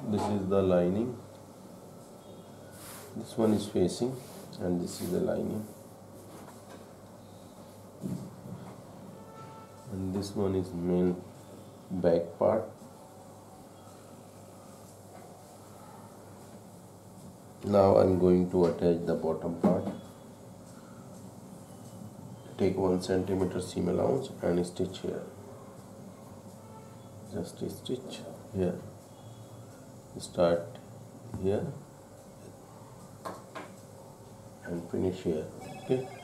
This is the lining. This one is facing, and this is the lining. And this one is main back part. Now I'm going to attach the bottom part. Take 1 centimeter seam allowance and stitch here. Just stitch here. Start here and finish here. Okay.